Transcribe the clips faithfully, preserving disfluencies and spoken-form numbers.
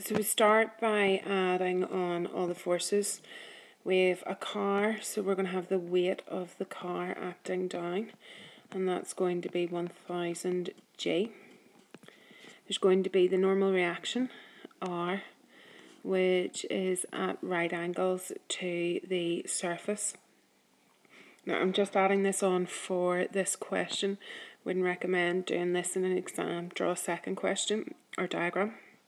So we start by adding on all the forces. We have a car, so we're going to have the weight of the car acting down, and that's going to be one thousand G. There's going to be the normal reaction, R, which is at right angles to the surface. Now I'm just adding this on for this question. Wouldn't recommend doing this in an exam. Draw a second question or diagram.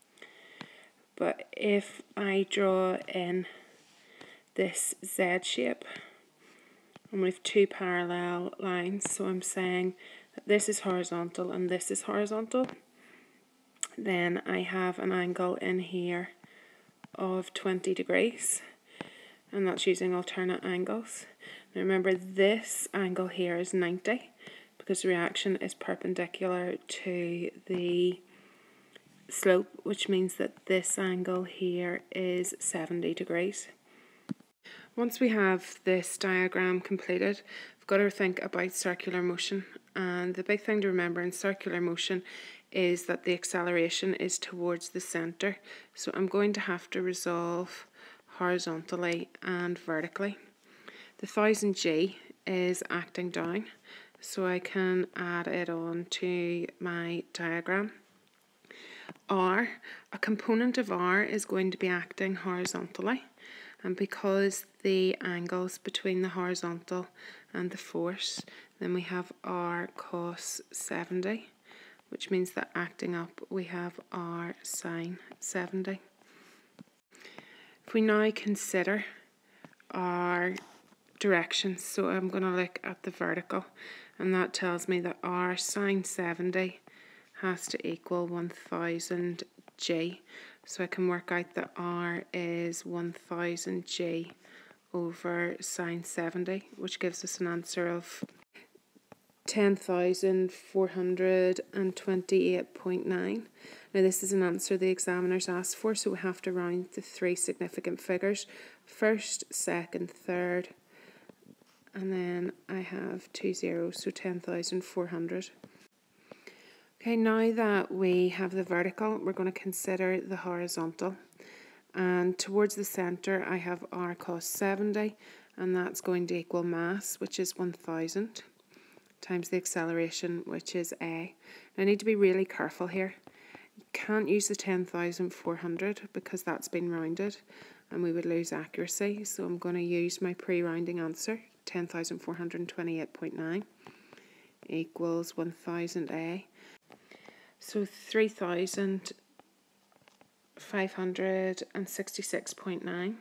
But if I draw in this Z shape, and we have two parallel lines, so I'm saying that this is horizontal and this is horizontal, then I have an angle in here of twenty degrees, and that's using alternate angles. Now remember, this angle here is ninety because the reaction is perpendicular to the slope, which means that this angle here is seventy degrees. Once we have this diagram completed, we've got to think about circular motion, and the big thing to remember in circular motion is that the acceleration is towards the centre, so I'm going to have to resolve horizontally and vertically. The one thousand G is acting down, so I can add it on to my diagram. R, a component of R is going to be acting horizontally, and because the angles between the horizontal and the force, then we have R cos seventy, which means that acting up we have R sine seventy. If we now consider our directions, so I'm going to look at the vertical, and that tells me that R sine seventy has to equal one thousand G. So I can work out that R is one thousand G over sine seventy, which gives us an answer of ten thousand four hundred twenty-eight point nine. Now this is an answer the examiners asked for, so we have to round the three significant figures. First, second, third, and then I have two zeros, so ten thousand four hundred. Okay, now that we have the vertical, we're going to consider the horizontal. And towards the centre, I have R cos seventy, and that's going to equal mass, which is one thousand, times the acceleration, which is A. Now, I need to be really careful here. You can't use the ten thousand four hundred because that's been rounded, and we would lose accuracy. So I'm going to use my pre-rounding answer, ten thousand four hundred twenty-eight point nine equals one thousand A. So three thousand five hundred sixty-six point nine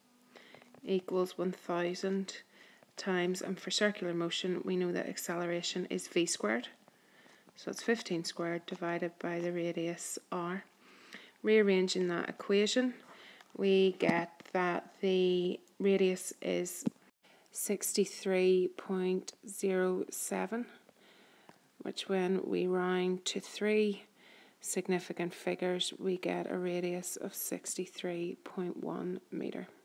equals one thousand times, and for circular motion we know that acceleration is v squared, so it's fifteen squared divided by the radius r. Rearranging that equation, we get that the radius is sixty-three point zero seven, which when we round to three significant figures, we get a radius of sixty-three point one metre.